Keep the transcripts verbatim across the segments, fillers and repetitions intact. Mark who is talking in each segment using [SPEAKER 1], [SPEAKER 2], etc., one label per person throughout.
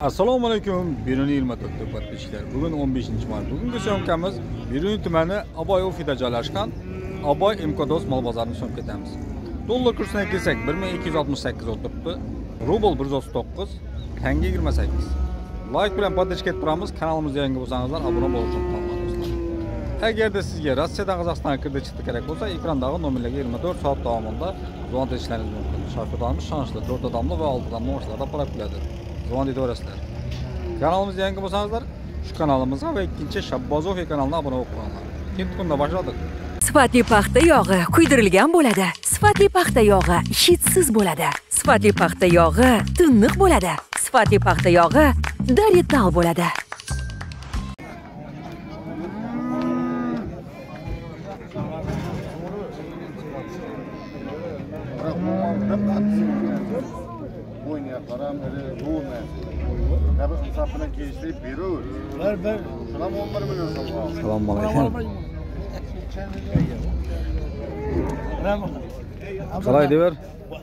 [SPEAKER 1] Assalomu alaykum. Biruni yigirma to'rt podpishchilar. Bugun o'n beshinchi may. Bugungi syomkamiz Biruni tumani Aboy ofida joylashgan Aboy Imkodos mol bozorini so'm ketamiz. Dollar kursiga kelsak bir ming ikki yuz oltmish sakkiz o'tiribdi. Rubl bir yuz o'ttiz to'qqiz, tanga yigirma sakkiz. Like bilan podpishka etib turamiz. Kanalimizga yangi bo'lsangizlar obuna bo'lishni unutmanglar do'stlar. Agarda sizga Rossiyadan Qozog'istonga kirdi chiqdi kerak bo'lsa, ekrandagi nomerlarga yigirma to'rt soat davomida zvon etishlaringiz mumkin. Shoshilamiz, shonchli to'rt odamli va olti odamli yoshlarda parab keladi. Zvon etaverasizlar. Kanalimizga yangi bo'lsangizlar, shu kanalimizga va ikkinchi Shabbozov kanaliga obuna bo'linglar. Ikkinchi kunda boshladik.
[SPEAKER 2] Sifatli paxta yog'i kuydirilgan bo'ladi. Sifatli paxta yog'i hidsiz bo'ladi. Sifatli paxta yog'i tiniq bo'ladi. Sifatli paxta yog'i darital bo'ladi.
[SPEAKER 3] Param öyle ruhuna. Tabi insafına geçtirip veriyor. Ver ver. Selam onlar mı diyorsun?
[SPEAKER 1] Selam aleyküm. Qalay dever?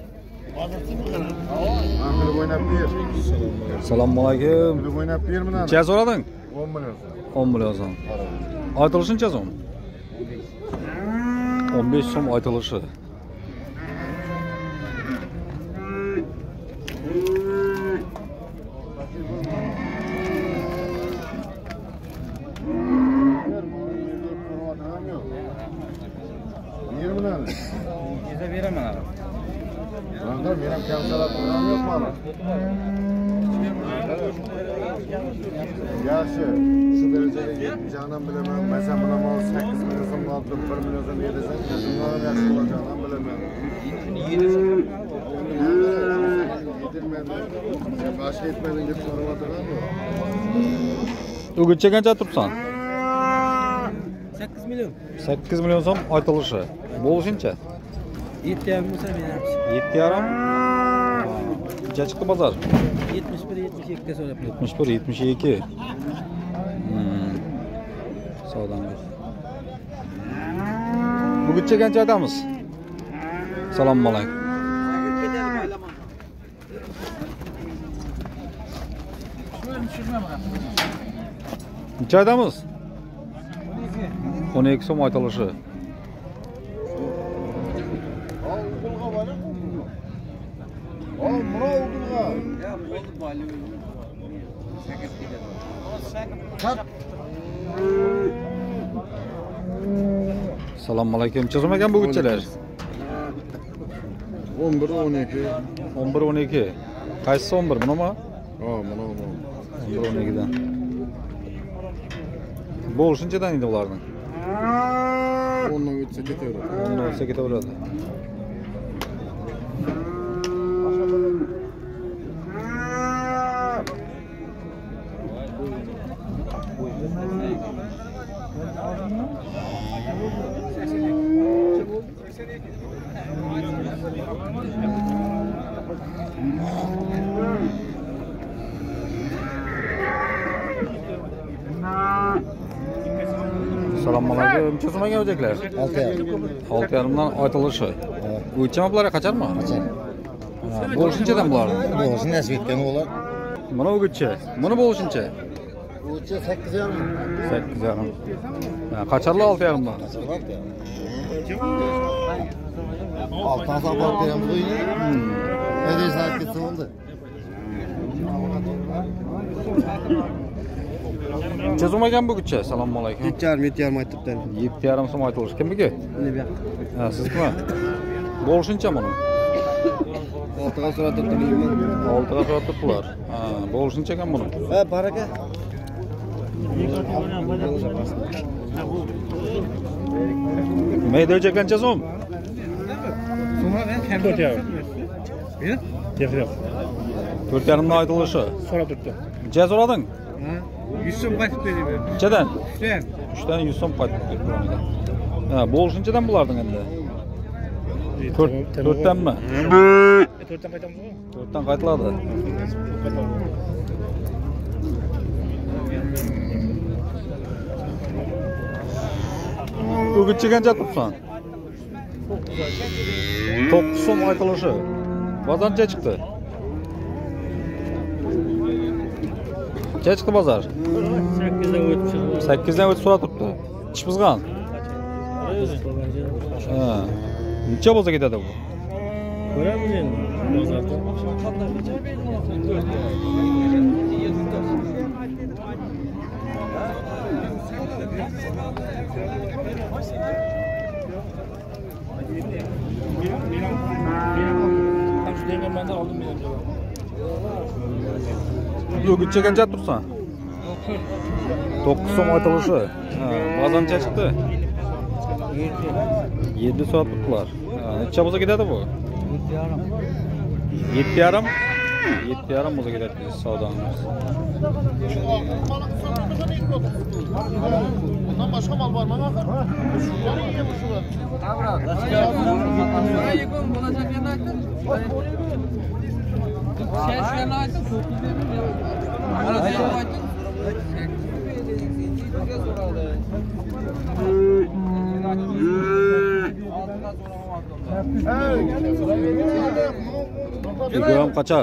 [SPEAKER 3] Ahmet oynab ber.
[SPEAKER 1] Selam aleyküm.
[SPEAKER 3] Kulüp oynab ber mi lan?
[SPEAKER 1] Necha so'rading?
[SPEAKER 3] on milyon.
[SPEAKER 1] o'n million so'm. Aytilishi necha so'm? o'n besh so'm aytilishi.
[SPEAKER 3] Geze veremem abi. Rangar verem kamsalar program yok mu abi? Yaxşı, şu derecede yetmeyeceğinden bilemem. Mesela buna mal sekiz milyon so'm aldım, bir milyon so'm yedesen, bunların yaxşı olacağından bilemem. Yedirmedi. Sen başka etmedin gibi sorumadın abi.
[SPEAKER 1] O'g'itcha qancha turibsan?
[SPEAKER 4] sakkiz milyon.
[SPEAKER 1] sakkiz million so'm aytilishi. Bo'lishincha?
[SPEAKER 4] yetti yarim bo'lsa beramiz.
[SPEAKER 1] yetti yarim. Necha chiqdi bozor?
[SPEAKER 4] yetmish bir yetmish ikki ga so'rab.
[SPEAKER 1] yetmish bir yetmish ikki. Hmm. Savdangiz. O'g'itcha qancha aytamiz? Assalomu alaykum. Necha aytamiz? o'n ikki so'm aytilishi. Assalomu alaykum. Necha so'm ekan bu g'itchalar?
[SPEAKER 3] o'n bir o'n ikki.
[SPEAKER 1] o'n bir o'n ikki. Qaysisi o'n bir? Bunimi?
[SPEAKER 3] Ha, mana bu.
[SPEAKER 1] o'n bir o'n ikki dan. Bo'lishunchadan edi ularning.
[SPEAKER 3] Ondan o'tsa ketaveradi.
[SPEAKER 1] Ondan o'tsa ketaveradi. Assalomu alaykum. Necha so'm ekan o'jaklar?
[SPEAKER 5] olti yarim.
[SPEAKER 1] olti yarim dan aytilishi. O'lcham bularga qachonmi?
[SPEAKER 5] Qachon?
[SPEAKER 1] Bo'lishunchadan bular.
[SPEAKER 5] Bo'lsin nasib etgan bo'lar.
[SPEAKER 1] Mana o'g'itcha. Buni bo'lishuncha.
[SPEAKER 5] O'cha sakkiz yarim.
[SPEAKER 1] sakkiz yarim. Ha, qachonli olti yarim dan?
[SPEAKER 5] Alttan sağ olib beramiz o'yini. Endi sakkiz bo'ldi.
[SPEAKER 1] Necha so'm ekan bu g'itcha? Assalomu alaykum.
[SPEAKER 4] yetti yarim yetti yarim aytibdi.
[SPEAKER 1] yetti yarim so'm aytilishi. Kimniki?
[SPEAKER 4] Meni bu yoqda.
[SPEAKER 1] Ha, sizniki? Bo'lishuncha buni.
[SPEAKER 4] oltiga so'rab turibman.
[SPEAKER 1] oltiga so'rab turibdilar. Ha, bo'lishuncha ekan buni.
[SPEAKER 4] Ha, baraka.
[SPEAKER 1] Mayda o'chak qancha so'm?
[SPEAKER 4] So'mra men to'rt yarim. Yo'q? Yo'q, yo'q.
[SPEAKER 1] to'rt yarim dan aytilishi.
[SPEAKER 4] So'rab turibdi.
[SPEAKER 1] Necha so'rading?
[SPEAKER 4] Ha, yuz so'm qaytib beraman.
[SPEAKER 1] Nechadan?
[SPEAKER 4] Uchdan.
[SPEAKER 1] uchdan yuz so'm qaytib ketdi. Ha, bo'lishunchadan bo'larding endi. to'rtdanmi?
[SPEAKER 4] to'rtdan qaytamizmi?
[SPEAKER 1] to'rtdan qaytiladi. O'g'itcha qancha turibsan? to'qqiz so'm aytilishi. Bozorcha chiqdi. Necha chiqdi bozor?
[SPEAKER 4] sakkizdan o'tib chiqdi.
[SPEAKER 1] sakkizdan o'tib so'rab turibdi. Ish buzgan. Ha. Necha bo'lsa ketadi bu?
[SPEAKER 4] Ko'ramiz endi.
[SPEAKER 1] Yo'g'itcha qancha tursan? to'qqiz so'm aytilishi. Ha, bozor necha chiqdi? yetti soat tutdilar. Ha, necha bo'lsa ketadi bu? yetti yarim. yetti yarim bo'lsa ketadi savdomiz.
[SPEAKER 3] Bundan başka mal var mı? Şunları yiyelim şunları.
[SPEAKER 1] Kilogram kaçar?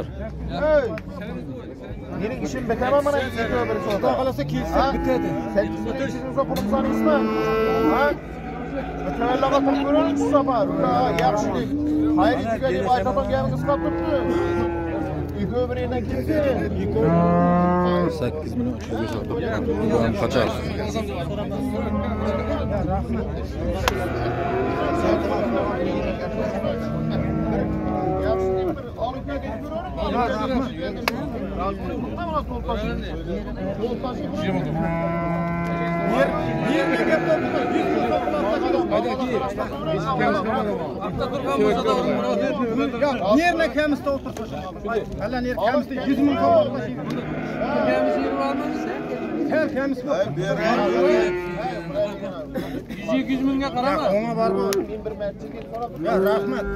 [SPEAKER 3] Yeni işin bekar ama bana gitsin böyle bir şey. Daha kalırsa kilse bitedi. Sen ötüşünüzde bulunsan ismi. Ha? Ötemeyle katılıp görürüz şu sabah. Yakşılık. Hayır içi gelip aytadan gelin kıskat tuttu. İki öbürüyle kimse.
[SPEAKER 1] sekiz milyon şöyle satıyor. Kilogram kaçar?
[SPEAKER 5] Nerede kemiste otursun? Allah ner kemiste yüz bin kalır. Kemiste yeri var mı? Her kemiste var.
[SPEAKER 4] yüz yüz mingga qarama.
[SPEAKER 5] Ona var mı? Ya rahmet.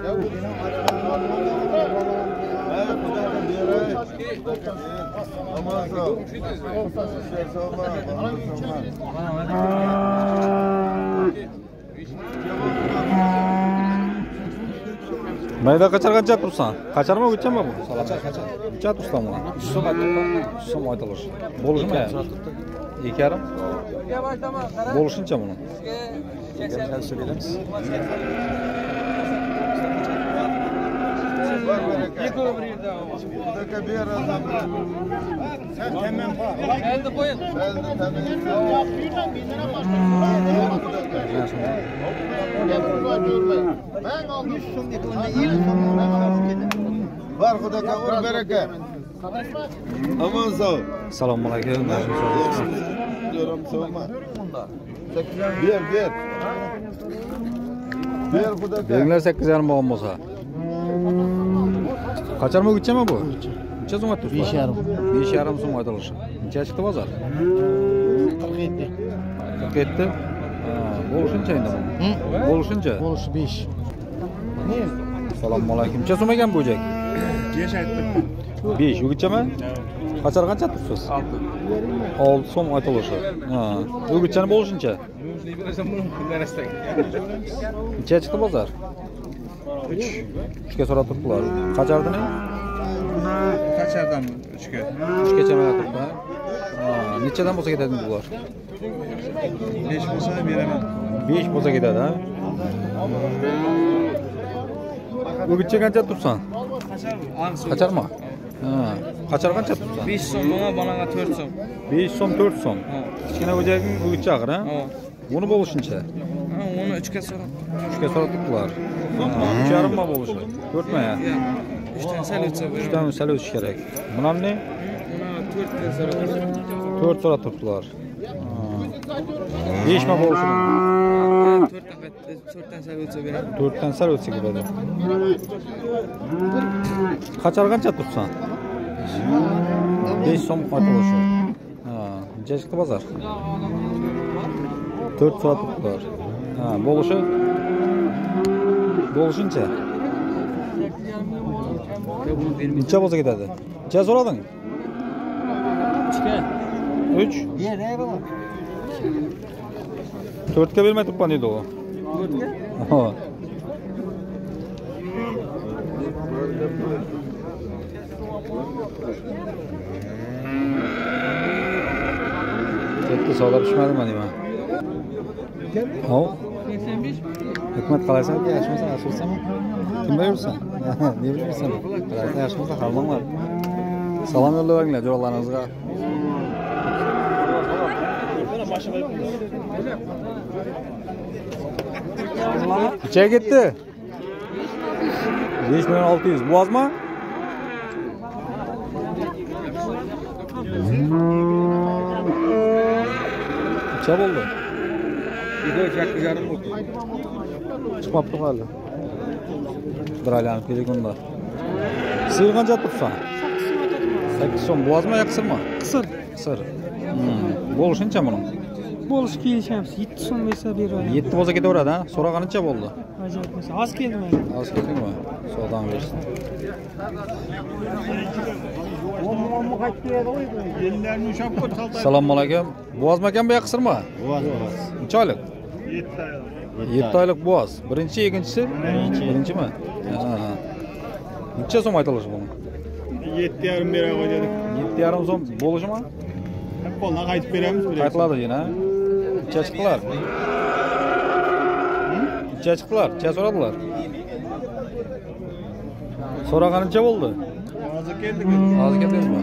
[SPEAKER 1] Mayda kaçar kaçar tursan? Kaçar mı gideceğim mi bu? Kaçar kaçar. Kaçar tursan mı? üç so'm aytılır. üç so'm aytılır. Bo'lishi mi? iki yarim. Bo'lishuncha buni. Sizga söyleyelim.
[SPEAKER 5] Sen hemen bak.
[SPEAKER 4] Endi qo'ying.
[SPEAKER 3] Ben aldım.
[SPEAKER 5] Var Xudo kavur baraka. Aman sağ ol.
[SPEAKER 1] Assalomu alaykum.
[SPEAKER 5] Diyorum so'ma. Ber ber. Ber Xudo kavur.
[SPEAKER 1] Beringlar sakkiz yarim bo'lgan bo'lsa. Qachon mı gideceğim bu? Necha so'm aytdi? besh yarim. besh yarim so'm aytilishi. Necha chiqdi bozor?
[SPEAKER 5] qirq yetti.
[SPEAKER 1] qirq yetti. Ha, bo'lishuncha endi bu. Bo'lishuncha.
[SPEAKER 5] Bo'lishi besh.
[SPEAKER 1] Assalomu alaykum. Necha so'm ekan bu jo'jak?
[SPEAKER 4] besh aytdim.
[SPEAKER 1] besh. Yo'g'itchami? Qachon qancha tursiz? olti. olti so'm aytilishi. Ha, yo'g'itchani bo'lishuncha. Necha chiqdi bozor? uch. uchga so'rab turibdilar. Qachardini?
[SPEAKER 4] Qachardan uchga.
[SPEAKER 1] uchgacha mana turibdi. Ha, nechadan bo'lsa ketadi bular?
[SPEAKER 4] besh bo'lsa beraman.
[SPEAKER 1] besh bo'lsa ketadi, ha? O'gitcha qancha tursan? Qacharmi? Ha, qachar qancha tursan?
[SPEAKER 4] besh so'm bo'lsa, bolaga to'rt so'm.
[SPEAKER 1] besh so'm, to'rt so'm. Kichkina o'jaging o'gitcha og'ir, ha? Buni bo'lishuncha.
[SPEAKER 4] Ha, uni uchga so'rab.
[SPEAKER 1] uchga so'rab turibdilar. uch yarim mi bo'lishi? to'rt mi?
[SPEAKER 4] uchdan sal o'tsa beraman.
[SPEAKER 1] uchdan sal o'tish kerak. Bunamni?
[SPEAKER 4] to'rtdan so'rab.
[SPEAKER 1] to'rt so'rab turibdilar. besh mi bo'lishi?
[SPEAKER 4] to'rtdan sal o'tsa beraman.
[SPEAKER 1] to'rtdan sal o'tsa ketadi. Qachar qancha tursan? besh so'm aytilishi. Ha, necha chiqdi bozor? to'rt soat turibdilar. Ha, bo'lishi? Bo'lishuncha. Necha bo'lsa ketadi? Necha so'rading?
[SPEAKER 4] uchga.
[SPEAKER 1] uch. to'rtga bermay turibman dedi u.
[SPEAKER 4] to'rtga?
[SPEAKER 1] Ha. Ketdi, savdo pishmadimi deyman. Hop. Hikmat qalaysan? Yaxshimisan, yaxshimisanmi? Kimda yursan? Ne bilmaysan? Qalaysan, yaxshimisan? Xalmanglar. Salom yo'llayinglar jo'ralaringizga. Nechaga ketdi? besh million olti yuz. Bo'zmi? Necha bo'ldi? ikki yarim bo'ldi. Chiqmabdi hali. Bir aylanib keligunda. Siz qancha tursan? sakkiz so'm. Bo'zmi, qisirmi?
[SPEAKER 5] Qisir.
[SPEAKER 1] Qisir. Bo'lishincha buni?
[SPEAKER 5] Bo'lish kelishamiz. yetti so'm bersa beraman.
[SPEAKER 1] yetti bo'lsa ketaveradi, ha? So'raganicha bo'ldi.
[SPEAKER 5] Ajoyib bo'lsa. Az keldimi?
[SPEAKER 1] Az keldingmi? Savdodan bersin. Assalomu alaykum. Bo'zmi ekan bu qisirmi?
[SPEAKER 3] Bo'z, bo'z.
[SPEAKER 1] Necha oylik? yetti oylik bo'z. Birinchi, ikkinchisi? Birinchi. Birinchimi? Ha. Necha so'm aytilishi buni?
[SPEAKER 3] yetti yarim beraman dedik.
[SPEAKER 1] yetti yarim so'm bo'lishimi?
[SPEAKER 3] Qo'ldan qaytib beramiz.
[SPEAKER 1] Qaytiladi yana. Necha chiqdilar? Necha chiqdilar? Necha so'radilar? So'raganicha bo'ldi.
[SPEAKER 3] Hozir keldik.
[SPEAKER 1] Hozir keldingizmi?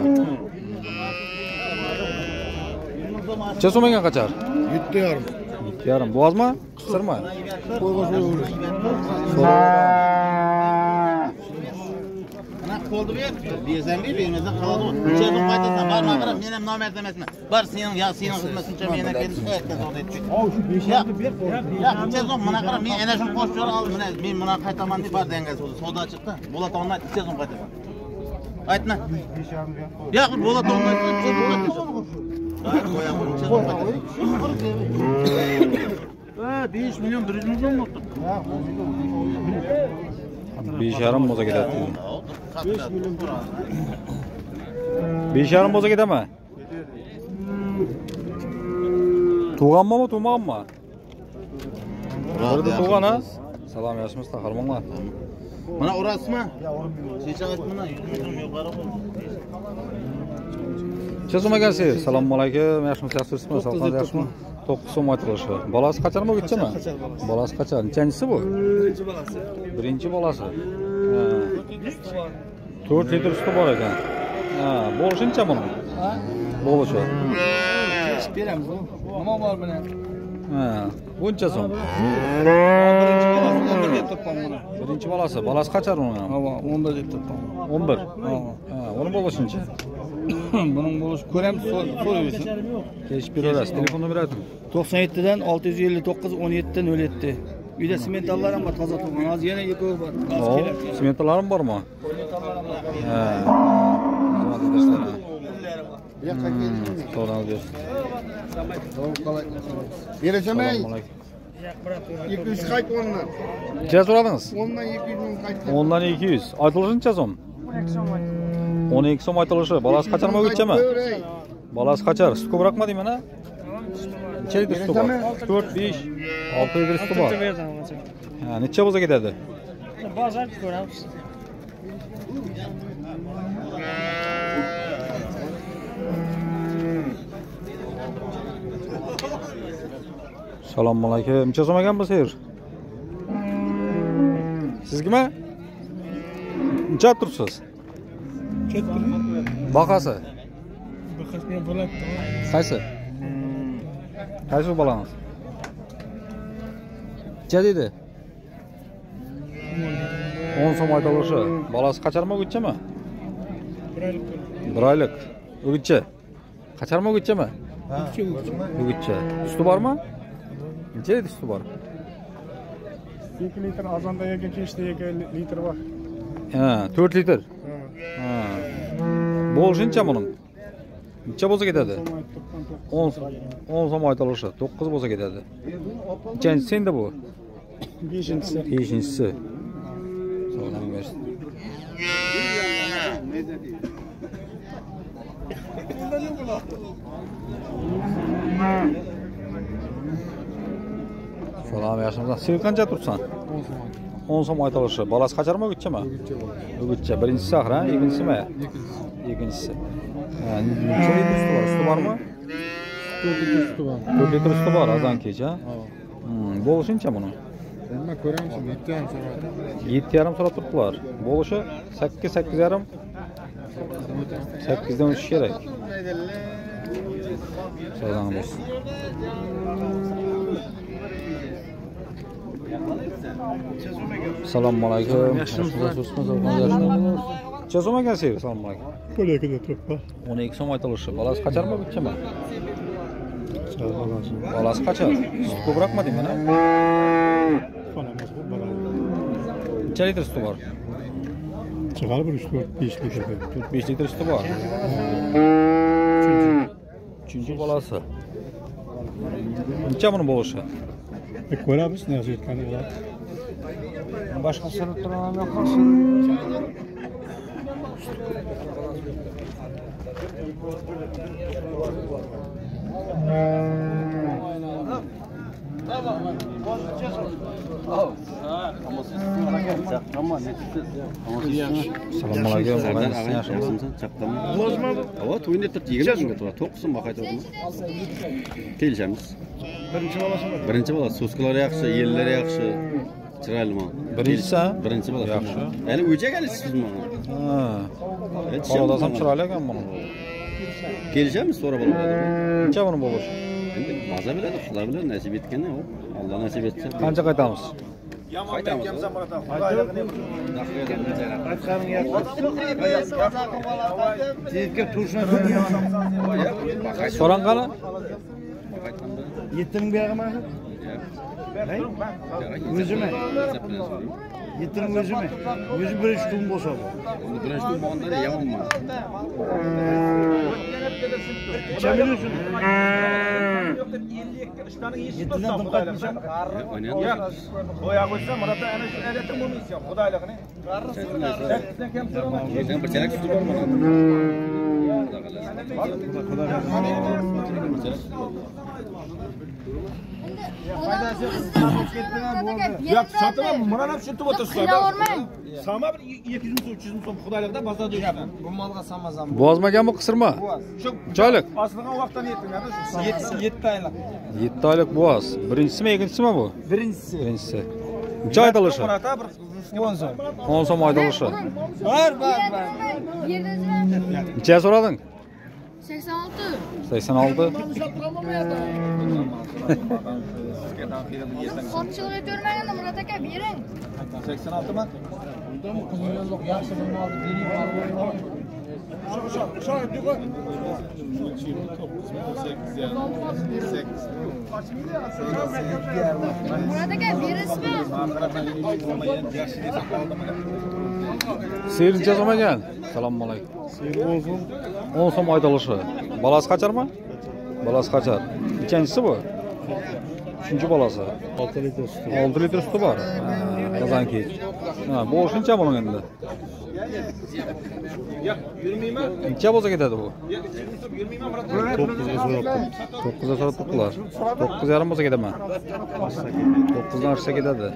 [SPEAKER 1] Necha so'm ekan qachar?
[SPEAKER 3] yetti yarim.
[SPEAKER 1] yetti yarim. Bo'zmi? Qisirmi?
[SPEAKER 6] Qo'ldi ber, bersang ber, bermasang qoladi. Necha so'm qaytasan? Barma qarab, men ham nomard emasman. Bar sening, yo sening xizmatincha men ekan aytgan so'zda aytib. Ov, shu besh yarim ber. Ya, necha so'm mana qarab, men ana shuni qo'shib oldim, men men buni qaytaman deb bar denga so'zda. Savdo chiqdi. Bo'lat olmay necha so'm qaytasan? Aytma. besh yarim ber. Ya, bo'lat olmay necha so'm qaytasan? Qayt qo'yaman, necha so'm qaytasan? Ha, besh million bir yuz ming so'm bo'ldi.
[SPEAKER 1] besh yarim bo'lsa ketadi. besh yarim bo'lsa ketami? Tug'anmi, tug'maganmi? Birda tug'an ha? Salom, yaxshimisiz, taxirmanglar.
[SPEAKER 6] Mana urasizmi? Necha aytmana, yuz ming so'm yuqori bo'ldi.
[SPEAKER 1] Necha so'm ekansiz? Assalomu alaykum, yaxshimisiz, yaxshimisizmi? Sog'ligingiz yaxshimi? to'qqiz so'm aytilishi. Bolasi qacharmi, uchchimi? Bolasi qachar? Nechanchisi bu?
[SPEAKER 5] Birinchi bolasi.
[SPEAKER 1] Birinchi bolasi. Ha. to'rt litr suti bor ekan. Ha, bo'lishuncha buni. Ha? Bo'lishi.
[SPEAKER 5] Kechib beramiz. Nima bor bilan?
[SPEAKER 1] Ha, buncha so'm.
[SPEAKER 5] Birinchi bolasi o'n bir deb turibman buni.
[SPEAKER 1] Birinchi bolasi, bolasi qachar uni?
[SPEAKER 5] Ha, o'n bir deb turibman.
[SPEAKER 1] o'n bir. Ha, uni bo'lishuncha.
[SPEAKER 5] Buning bo'lishi ko'ramiz, so'rayversin.
[SPEAKER 1] Kechib beraverasiz. Telefonni beradim.
[SPEAKER 5] to'qson yetti dan olti yuz ellik to'qqiz o'n yetti nol yetti. Uyda sementallar ham bor, toza turgan. Hozir yana ikkovi bor.
[SPEAKER 1] O, sementalarim bormi? Ha. Xizmat etarsizlar. Savdodan bersin.
[SPEAKER 3] Berachamay.
[SPEAKER 1] Assalomu alaykum.
[SPEAKER 3] ikki yuz qayt o'ndan.
[SPEAKER 1] Necha so'radingiz?
[SPEAKER 3] o'ndan ikki yuz ming qaytdi.
[SPEAKER 1] o'ndan ikki yuz. Aytilishicha so'm? o'n ikki so'm aytilishi. Bolasi qacharmi, uchchami? Bolasi qachar? Sut ko'proqmi deyman, ha? Necha litr suti bor? to'rt, besh, olti litr suti bor. Ha, necha bo'lsa ketadi?
[SPEAKER 5] Bozor ko'ramiz.
[SPEAKER 1] Assalomu alaykum. Necha so'm ekan bu sir? Sizgimi? Necha turibsiz? Бағасы?
[SPEAKER 5] Бағасini bo'ladi.
[SPEAKER 1] Qaysi? Qaysi bolangiz? Necha dedi? o'n so'm aytilishi. Bolasi qacharmi, o'g'itchami? bir oylik. O'g'itchi. Qacharmi, o'g'itchami? Ha, o'g'itchi. Suti bormi? Necha litr suti bor?
[SPEAKER 7] ikki litr, azonda yegan, kechda yegan litr bor.
[SPEAKER 1] Ha, to'rt litr. Ha. Bo'lishuncha buning. Necha bo'lsa ketadi? o'n so'm aytilishi. to'qqiz bo'lsa ketadi. Nechanchisi endi bu?
[SPEAKER 7] beshinchisi.
[SPEAKER 1] beshinchisi. Savdodan bersin. Salom, yaxshimisan? Siz qancha turibsan? o'n so'm aytilishi. Bolasi qacharmi, o'g'itchimi? O'g'itchi. Birinchisi axir, ikkinchisimi? Ikkinchisi. Ha, necha litr suti bor? Suti bormi?
[SPEAKER 7] to'rt litr suti bor.
[SPEAKER 1] to'rt litr suti bor azon kech, ha? Hmm, bo'lishincha buni?
[SPEAKER 7] Nima ko'ramsiz? yetti yarim soat.
[SPEAKER 1] yetti yarim soat turibdilar. Bo'lishi sakkiz sakkiz yarim. sakkiz dan o'tish kerak. Sog'lommiz. Assalomu alaykum. Necha so'm ekansiz? Assalomu alaykum.
[SPEAKER 7] o'n ikkida turibdi.
[SPEAKER 1] o'n ikki so'm aytilishi. Bolasi qacharmi bichimi? Bolasi qachar? Sut ko'proqmi deyman, ha? Necha litr suti bor?
[SPEAKER 7] Chiqar bir uch to'rt besh litr.
[SPEAKER 1] to'rt besh litr suti bor. Uchinchi bolasi. Necha buni bo'lishi?
[SPEAKER 7] Ko'ramiz, nima aytgani bo'ladi.
[SPEAKER 1] Boshqa sir turaman yo'qmi? Assalomu alaykum.
[SPEAKER 8] Yaxshimisan? Chaqdami? Lozimmi? Ava to'yinda turib yigirma mingga turadi. to'qqiz so'm qaytadimi? Kelishamiz.
[SPEAKER 3] Birinchi bolasimi?
[SPEAKER 8] Birinchi bola, so'skalari yaxshi, yellari yaxshi. Chiroylimi?
[SPEAKER 1] Birinchisi?
[SPEAKER 8] Birinchi bola.
[SPEAKER 1] Yaxshi.
[SPEAKER 8] Ya'ni o'cha kelasiz siz mana.
[SPEAKER 1] Ha. Qolada ham chiroyli ekan buni.
[SPEAKER 8] Kelishamiz, so'rab olamiz.
[SPEAKER 1] Necha buni bo'lishi?
[SPEAKER 8] Endi maza biladi, xudo bilan nasib etganda, Alloh nasib etsa.
[SPEAKER 1] Qancha qaytamiz?
[SPEAKER 8] Qaytamiz.
[SPEAKER 1] So'rang qani?
[SPEAKER 3] yetti ming berganman. O'zimi? yetti ming o'zimi? O'zi birinchi kun bo'lsa.
[SPEAKER 8] Uni birinchi kun bo'lganda yomonman.
[SPEAKER 3] Jamilsin. yettidan dim qaytmisham. Qo'ya qo'ysa, marata ana shu aytdim bo'lmaysan, xudoyligini. sakkiz kam so'raman.
[SPEAKER 8] Sen bir chelak suti bormi?
[SPEAKER 3] Yo'q, sotaman, mana ham shunday o'tirsa. Sama bir ikki yuz ming, uch yuz ming so'm xudoyligida bozorda yuribman. Bu molga samasam.
[SPEAKER 1] Bozmaganmi, qisirma?
[SPEAKER 3] Shu
[SPEAKER 1] Joylik.
[SPEAKER 3] Aslida vaqtdan yetdim-da, shu yetti oylik.
[SPEAKER 1] yetti oylik bo'z. Birinchisimi, ikkinchisimi bu?
[SPEAKER 3] Birinchisi.
[SPEAKER 1] Birinchisi. Necha aytilishi?
[SPEAKER 3] o'n so'm.
[SPEAKER 1] o'n so'm aytilishi.
[SPEAKER 3] Bor, bor, bor.
[SPEAKER 1] Necha so'rading?
[SPEAKER 9] sakson olti.
[SPEAKER 1] sakson olti.
[SPEAKER 9] Qotchilik aytvermaganda Murat aka bering.
[SPEAKER 3] sakson olti man. Undami qizilyo'q yaxshi bir molni bering.
[SPEAKER 9] Murat aka berasizmi?
[SPEAKER 1] Sir necha so'm ekan? Assalomu alaykum. o'n so'm aytilishi. Bolasi qacharmi? Bolasi qachar. Nechanchisi bu? Uchinchi bolasi.
[SPEAKER 7] olti litr suti.
[SPEAKER 1] olti litr suti bor. Qozon kech. Ha, bu shuncha bo'ling endi.
[SPEAKER 3] Yo'q, yurmayman.
[SPEAKER 1] Necha bo'lsa ketadi bu?
[SPEAKER 7] to'qqizga so'rabdi.
[SPEAKER 1] to'qqizga so'rab turibdilar. to'qqiz yarim bo'lsa ketaman. to'qqizdan oshsa ketadi.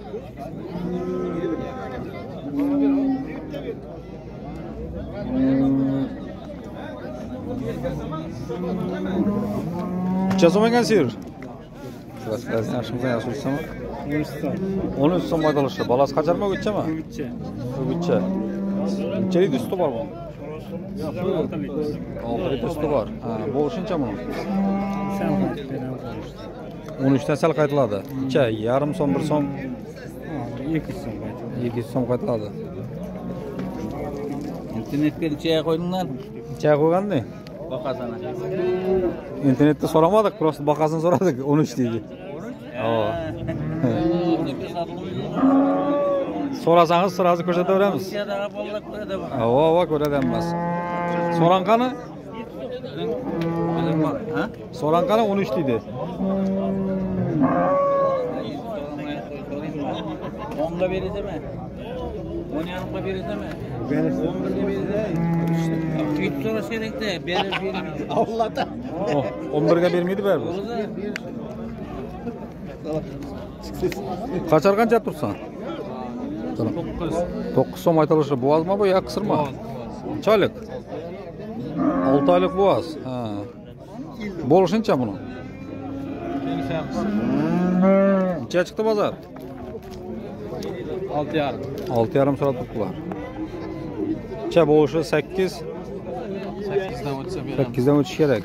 [SPEAKER 1] Necha so'm ekan sir? Klasdan yaxshimisan, yaxshimisizmi? o'n uch so'm aytilishi. Bolasi qacharmi, o'g'itchami?
[SPEAKER 7] O'g'itcha.
[SPEAKER 1] O'g'itcha. Necha litr suti bor bu? olti litr suti bor. Ha, bu shuncha buni. o'n uch dan sal qaytiladi. Necha? Yarim so'm, bir so'm,
[SPEAKER 7] ikki so'm.
[SPEAKER 1] ikki so'm qaytiladi.
[SPEAKER 6] Internetga necha qo'ydinglar?
[SPEAKER 1] Necha qo'ygandi?
[SPEAKER 6] Boqasana.
[SPEAKER 1] İnternette soramadık, prosta bakasını soradık, on üç deydi. Oo. Sorasanız sırası köşede veremiz. Oo, bak öyle denmez. Soran kanı? Soran kanı on üç deydi.
[SPEAKER 6] Onda verirse mi? on yanımda verirse mi? on birde verirse. Tüyüt sorusu gerekti. Berir vermeydi. Allah'tan.
[SPEAKER 1] on birge vermeydi ver bu. Kaçar kanca tursan? dokuz so'm aytilishi. Boğaz mı bu ya kısır mı? Kaç aylık? altı aylık boğaz. Ha. Bo'lishuncha buni. Necha chiqdi bozor?
[SPEAKER 5] olti yarim.
[SPEAKER 1] olti yarim soat tutdilar. Necha bo'lishi sakkiz?
[SPEAKER 5] sakkizdan o'tsa beramiz.
[SPEAKER 1] sakkizdan o'tish kerak.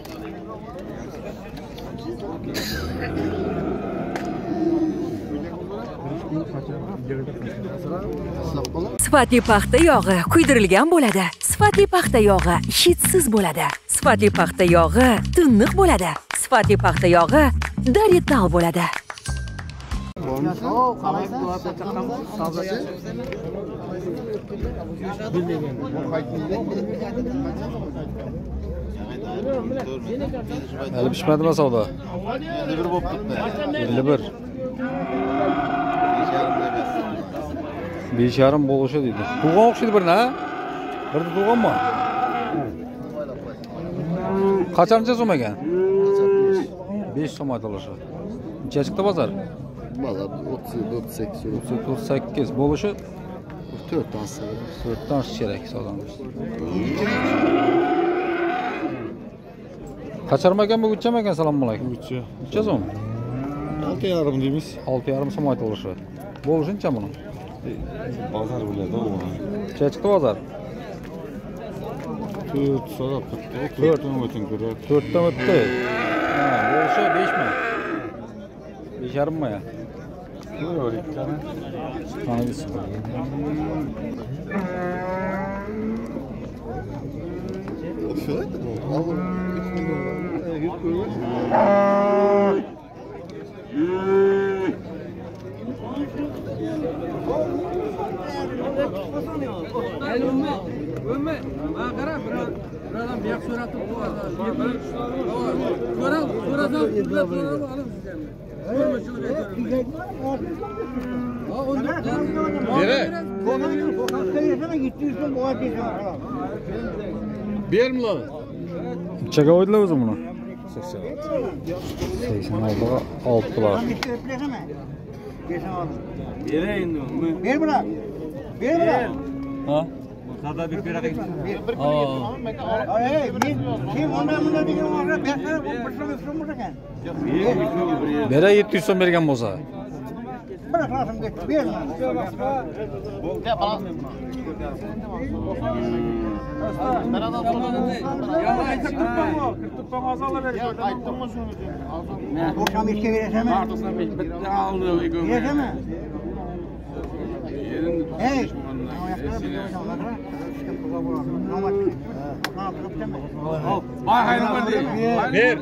[SPEAKER 2] Sifatli paxta yog'i kuydirilgan bo'ladi. Sifatli paxta yog'i hidsiz bo'ladi. Sifatli paxta yog'i tiniq bo'ladi. Sifatli paxta yog'i darital bo'ladi.
[SPEAKER 1] Hali pishmadimi savdo?
[SPEAKER 3] elli bir bo'lib ketdi.
[SPEAKER 1] elli bir. besh yarim bo'lishi deydi. Tug'on o'xshaydi birna. Birda tug'onmi? Qachoncha so'm ekan? besh so'm aytilishi. Necha chiqdi bozor?
[SPEAKER 3] Bozor o'ttiz yedi o'ttiz sakkiz.
[SPEAKER 1] o'ttiz sakkiz bo'lishi
[SPEAKER 3] to'rt tansi.
[SPEAKER 1] to'rt tansi kerak savdon. Qachon ekan bu uchcha ekan? Assalomu alaykum.
[SPEAKER 7] Uchcha.
[SPEAKER 1] Necha so'm?
[SPEAKER 7] olti yarim deymiz.
[SPEAKER 1] olti yarim so'm aytilishi. Bo'lishuncha buni.
[SPEAKER 7] Bozor bo'ladi u.
[SPEAKER 1] Necha chiqdi bozor?
[SPEAKER 7] to'rt so'rab ketdi. to'rtdan o'tin ko'radi.
[SPEAKER 1] to'rtdan o'tdi. Ha, bo'lishi beshmi? besh yarimmi ya?
[SPEAKER 7] Yo'q, ikkitani.
[SPEAKER 1] Hangisi?
[SPEAKER 3] Shu edi bu. Alır.
[SPEAKER 5] Ömme, bana qara, buradan bir yak so'ratib qo'yadi. So'rab, so'rasam, so'rab olib sizlarni.
[SPEAKER 7] Bermi lan?
[SPEAKER 1] Nechaga o'ydilar o'zi buni? sakson oltiga oltilar.
[SPEAKER 5] Bera endi.
[SPEAKER 3] Ber bırak. Ber bırak.
[SPEAKER 1] Ha?
[SPEAKER 5] Sada bir beraylik.
[SPEAKER 3] Ay, men kim ondan bundan degan vaqtda bersa, bir so'm so'm ekan.
[SPEAKER 1] Bera yetti yuz so'm bergan bo'lsa.
[SPEAKER 3] Bırak lazım get. Berma.
[SPEAKER 6] Gel bana.
[SPEAKER 5] Ya aytib turibman-ku, turibman azonlar berib.
[SPEAKER 6] Aytdimmi shuni?
[SPEAKER 3] doksan beshga berasizmi?
[SPEAKER 5] Martosdan bitta aldi.
[SPEAKER 3] Berasizmi? Hey.
[SPEAKER 5] Vay hayron bo'ldi. Ber.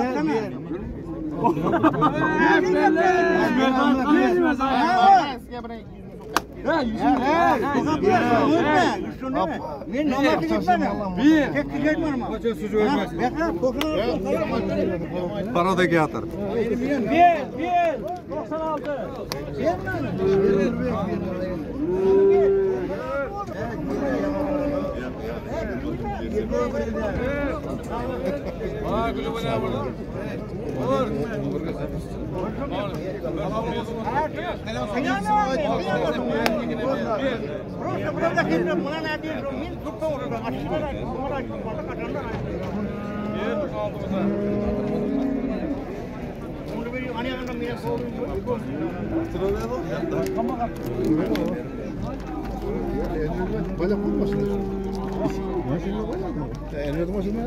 [SPEAKER 3] Men nomad deyapman. Bir. Teknik aytmayman.
[SPEAKER 5] Qo'cha so'z o'rmas.
[SPEAKER 1] Parada teatr.
[SPEAKER 3] Ber, ber. doksan olti.
[SPEAKER 5] Ha, gülü bana vur. Vur.
[SPEAKER 3] Просто burada kimse buna ne diyor? Min tuttu orada. Aşağıda. Orada. Bunu veriyor. Hani yanında mira sorun. Böyle kurmasın. Enerji maşını.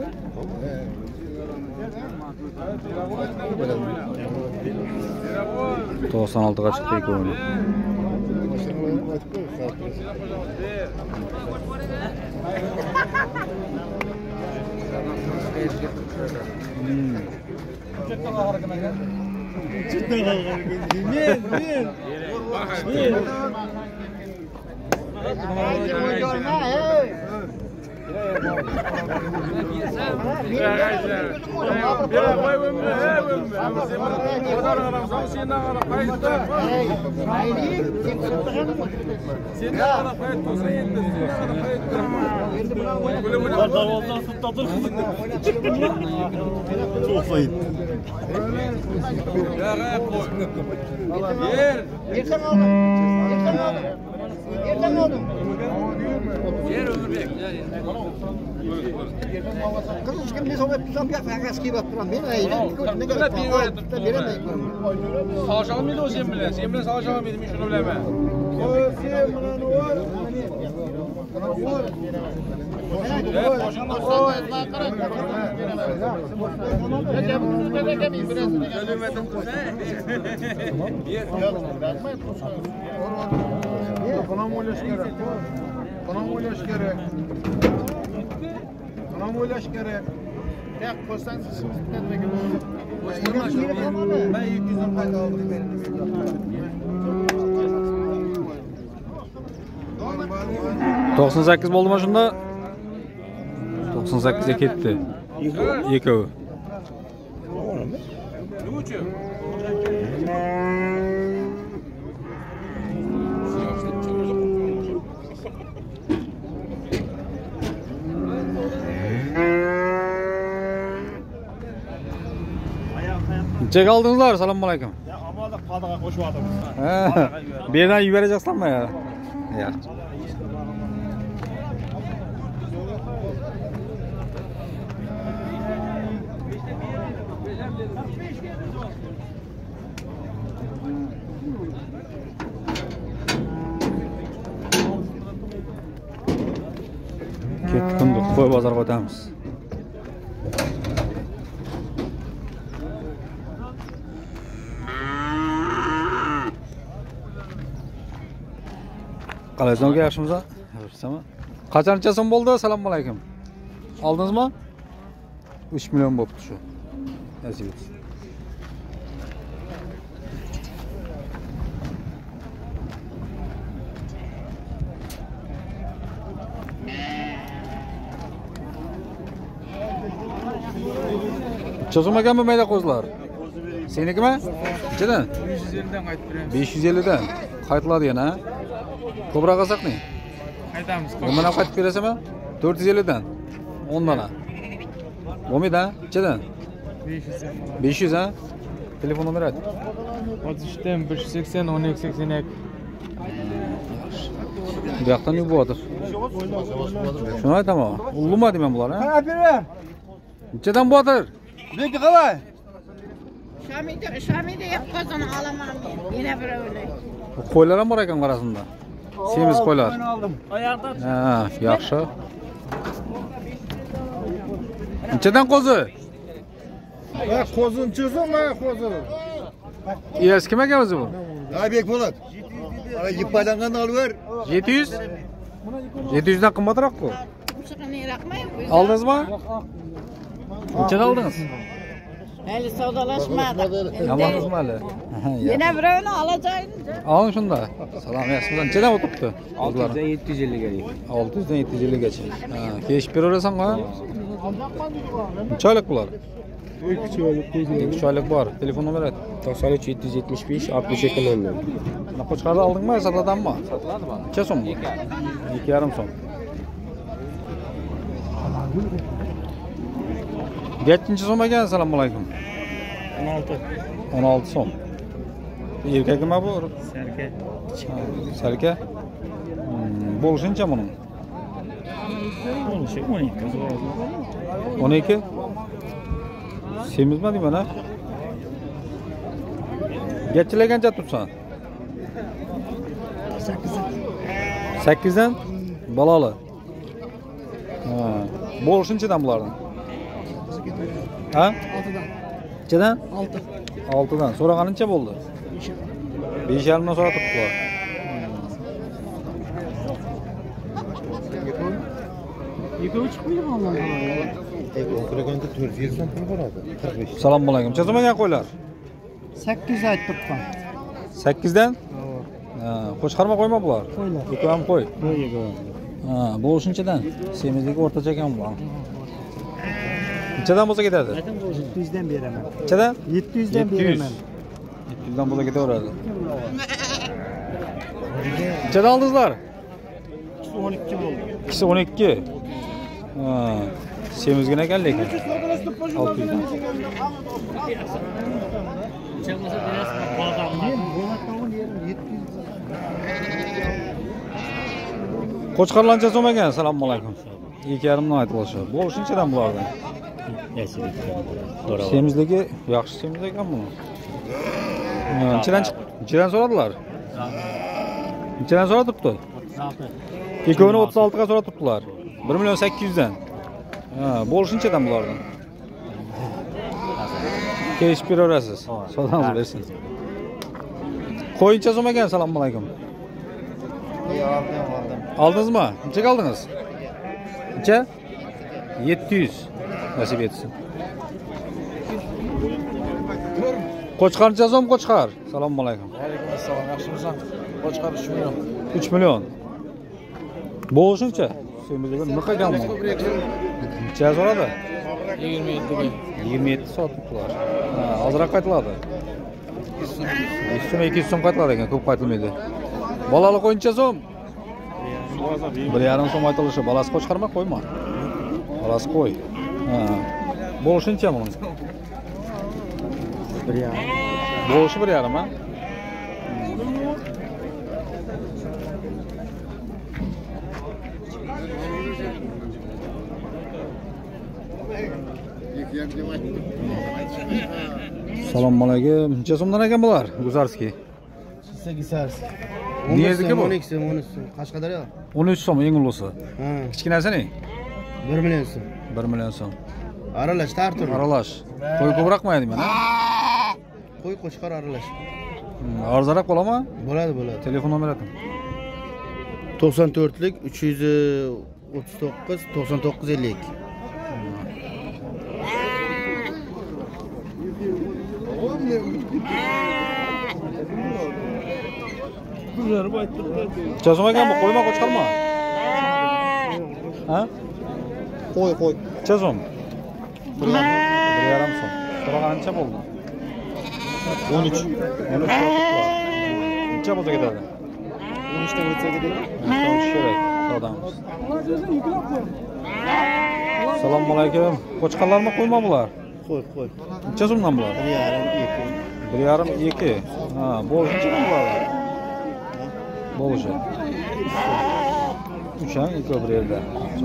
[SPEAKER 1] to'qson oltiga chiqdi ikkovi.
[SPEAKER 3] Yerden aldım. Yerden aldım.
[SPEAKER 5] Yer Ömürbek. Kız kim ne sonra pisam ya fakas ki battıran ben ayıdan ne kadar veremeyim.
[SPEAKER 4] Savaşalım mıydı o sen bilen? Sen bilen savaşalım mıydı? Ben şunu bilemem.
[SPEAKER 5] O sen bana var.
[SPEAKER 3] Bana mı oylaş gerek? Bana mı oylaş gerek? Bana mı oylaş gerek? Ya koşsan siz bitmedi mi? Ben ilk yüzden kayda aldım.
[SPEAKER 1] to'qson sakkiz bo'ldimi shunda? to'qson sakkizga ketdi. Ikkovi.
[SPEAKER 4] Nima uchun?
[SPEAKER 1] Necha oldingizlar? Assalomu alaykum.
[SPEAKER 3] Ya amalda qadaga qo'shib oldim.
[SPEAKER 1] Ha. Bu yerdan yuborajaqsanmi ya? Yaxshi. Ketdik, kunduq qo'y bozorga o'tamiz. Qalaysan aka, yaxshimisiz? Yaxshimi? Qachoncha so'm bo'ldi? Assalomu alaykum. Oldingizmi? uch million bo'pti shu. Nasib etsin. Cho'zim ekanmi mayda qo'zlar? Senikimi? Nechadan?
[SPEAKER 4] besh yuz ellik dan qaytib beramiz.
[SPEAKER 1] besh yuz ellik dan qaytiladi yana. Ko'proq qilsaqmi?
[SPEAKER 4] Qaytamiz.
[SPEAKER 1] Mana qaytib berasizmi? to'rt yuz ellik dan. o'n dana. Bo'lmaydi, nechadan? besh yuz ha? Telefon nomeri ayt.
[SPEAKER 4] otuz uchdan bir yuz sakson o'n ikki sakson ikki.
[SPEAKER 1] Bu yoqdan yubotir. Shuni aytaman. Ulg'umadi men bular, ha?
[SPEAKER 5] Qarab berar.
[SPEAKER 1] Nechadan bo'tir?
[SPEAKER 5] Nega qalay?
[SPEAKER 10] Shamida, Shamida yapqazini olaman men. Yana bir o'ylay.
[SPEAKER 1] Qo'ylar ham bor ekan orasida. Semiz qo'ylar.
[SPEAKER 5] oldim. Oyoqda.
[SPEAKER 1] Ha, yaxshi. Nechadan qo'zi?
[SPEAKER 3] Ha, qo'zinchisi men qo'zi.
[SPEAKER 1] Iyasi kim ekan o'zi bu?
[SPEAKER 3] Aybek bo'ladi. Ana yipaylangan olib ber.
[SPEAKER 1] yetti yuz? yetti yuz dan qimmatroq bu.
[SPEAKER 10] Shuni raqmay.
[SPEAKER 1] Oldingizmi? Nechadan oldingiz?
[SPEAKER 10] Hali savdolashmadik.
[SPEAKER 1] Yamoningizmi hali?
[SPEAKER 10] Yana birovni olajaydim.
[SPEAKER 1] Oling shunda. Salom, yaxshimisan? Nechadan o'tibdi?
[SPEAKER 8] olti yuz dan yetti yuz ellikga.
[SPEAKER 1] olti yuz dan yetti yuz ellikgacha. Ha, kelishib beraverasan-ku? Necha oylik bular?
[SPEAKER 8] ikki oylik qo'ydim.
[SPEAKER 1] ikki oylik bor. Telefon nomeri ayt.
[SPEAKER 8] to'qson uch yetti yuz yetmish besh oltmish ikki nol nol.
[SPEAKER 1] Mana qo'chqarni oldingmi, sotadanmi?
[SPEAKER 8] Sotiladimi?
[SPEAKER 1] Necha so'm bu? ikki yarim so'm. Yettinchi so'm ekan, assalomu alaykum.
[SPEAKER 4] o'n olti.
[SPEAKER 1] o'n olti so'm. Erkakmi bu?
[SPEAKER 4] Sarka.
[SPEAKER 1] Sarka? Bo'lishuncha buning.
[SPEAKER 4] Bo'lishi o'n ikki.
[SPEAKER 1] o'n ikki? Semizmi deyman, ha? Yetchilagancha tursan? sakkiz dan? Baloli. Ha, bo'lishunchadan bulardan. Ha? oltidan. Nechadan? olti. oltidan. So'raganincha bo'ldi? besh yarim dan so'ratib qo'yar.
[SPEAKER 5] Yikovi chiqmaydi Alloh.
[SPEAKER 3] Ey, o'tirganda to'rt yuz so'm pul boradi. qirq besh.
[SPEAKER 1] Assalomu alaykum. Cho'zimagan qo'ylar.
[SPEAKER 5] sakkiz aytibman.
[SPEAKER 1] sakkiz dan? Ha, qo'shqarma qo'yma bular.
[SPEAKER 5] Qo'ylar.
[SPEAKER 1] Ikkovi ham qo'y.
[SPEAKER 5] Qo'y yego.
[SPEAKER 1] Ha, bo'lishunchadan. Semizlik o'rtacha ekan bu. Nechadan bo'lsa ketadi?
[SPEAKER 5] yetti yuz dan beraman.
[SPEAKER 1] Nechadan?
[SPEAKER 5] yetti yuz dan beraman.
[SPEAKER 1] yetti yuz dan bo'lsa ketaveradi. Nechadan oldingizlar?
[SPEAKER 5] o'n ikki bo'ldi.
[SPEAKER 1] ikkisi o'n ikki. Ha, semizgina ekan lekin. olti yuz dan. Qo'chqarlancha so'm ekan. Assalomu alaykum. ikki yarim ming aytilishi. Bo'lishunchadan bulardan. Semizligi yaxshi semiz ekan buni. Ichidan ichidan so'radilar. Ichidan so'radibdi. ikkovini o'ttiz olti ga so'radibdilar. bir million sakkiz yuz dan. Ha, bo'lishunchadan bulardan. Kelishib beraverasiz. Sodamiz bersin. Qo'yincha so'm ekan, assalomu alaykum.
[SPEAKER 3] Oldim, oldim.
[SPEAKER 1] Oldingizmi? Nechaga oldingiz? Necha? yetti yuz. Nasib etsin. Qo'chqar necha so'm qo'chqar? Assalomu alaykum.
[SPEAKER 5] Alaykum assalom. Yaxshimisan? Qo'chqar uch million.
[SPEAKER 1] uch million. Bo'lishuncha. Semizga nima qilganmi? Necha so'radi?
[SPEAKER 5] yigirma yetti ga.
[SPEAKER 1] yigirma yetti sotibdilar. Ha, ozroq qaytiladi. ikki yuz so'm qaytiladi ekan, ko'p qaytilmaydi. Bolali qo'y necha so'm? bir yarim so'm aytilishi. Bolasi qo'chqarma, qo'yma. Bolasi qo'y. Ha. Bo'lishuncha buni. bir yarim. Bo'lishi bir yarim, ha? Assalomu alaykum. Necha so'mdan ekan bular? Guzarskiy.
[SPEAKER 3] sakkiz yuz.
[SPEAKER 1] Niyerdiki bu?
[SPEAKER 3] o'n ikki so'm, o'n uch so'm. Qashqadaryo.
[SPEAKER 1] o'n uch so'm eng ulug'si.
[SPEAKER 3] Ha.
[SPEAKER 1] Kichkinasini?
[SPEAKER 3] bir million so'm.
[SPEAKER 1] bir million so'm.
[SPEAKER 3] Aralash, tartur.
[SPEAKER 1] Aralash. Qo'y ko'proqmi deyman, ha?
[SPEAKER 3] Qo'y qo'chqar aralash.
[SPEAKER 1] Arzonroq bo'ladimi?
[SPEAKER 3] Bo'ladi, bo'ladi.
[SPEAKER 1] Telefon nomeri ayting.
[SPEAKER 3] to'qson to'rtlik uch yuz o'ttiz to'qqiz to'qson to'qqiz ellik.
[SPEAKER 1] Chazma ekan bu, qo'yma qo'chqarma. Ha?
[SPEAKER 3] Qo'y, qo'y.
[SPEAKER 1] Chazom. bir yarim so'm. So'ragan ancha bo'ldi.
[SPEAKER 3] o'n uch.
[SPEAKER 1] o'n uch so'm. Necha bo'lsa ketadi?
[SPEAKER 3] o'n uch ta bo'lsa ketadi.
[SPEAKER 1] o'n uch kerak. Sodamiz. Assalomu alaykum. Qo'chqarlarmi, qo'yma bular?
[SPEAKER 3] Qo'y, qo'y.
[SPEAKER 1] Necha so'mdan bular?
[SPEAKER 3] bir yarim, ikki.
[SPEAKER 1] bir yarim, ikki. Ha, bo'lishuncha bular. Bo'lishi. uch ham ikki bir yerda.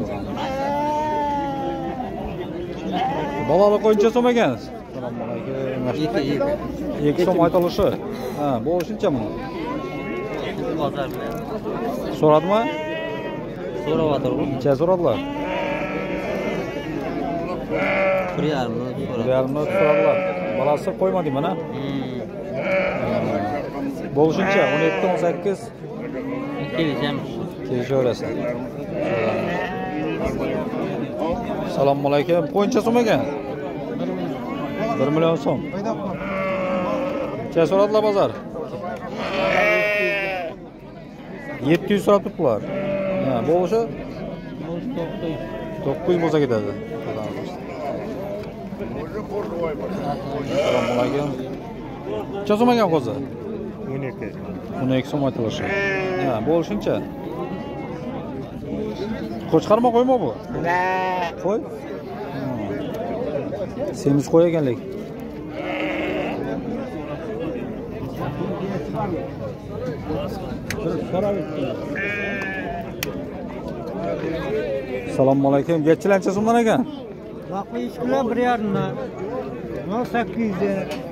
[SPEAKER 1] Bolali qo'yincha so'm ekan. Assalomu alaykum.
[SPEAKER 3] ikki, ikki.
[SPEAKER 1] ikki so'm aytilishi. Ha, bo'lishuncha buni. So'radimi?
[SPEAKER 6] So'ravadir u.
[SPEAKER 1] Necha so'radilar?
[SPEAKER 6] bir yarim
[SPEAKER 1] bir yarim minut so'radilar. Bolasi qo'yma deyman, ha? Bo'lishuncha o'n yetti o'n sakkiz
[SPEAKER 6] kelishamiz.
[SPEAKER 1] Kelishaverasizlar. Assalomu alaykum. Qo'yincha so'm ekan? bir million so'm. Necha so'radilar bozor? yetti yuz so'rab turibdilar. Ha, bo'lishi to'qqiz yuz bo'lsa ketadi. Assalomu alaykum. Necha so'm ekan qo'zi?
[SPEAKER 7] o'n ikki.
[SPEAKER 1] o'n ikki so'm aytilishi. Ha, bo'lishuncha. Qo'chqarma qo'yma bu? Qo'y. Semiz qo'y ekanlik. Assalomu alaykum. Getchilancha so'mdan ekan?
[SPEAKER 5] Vaqti ish kilo bir yarim dan. Mana sakkiz yuz.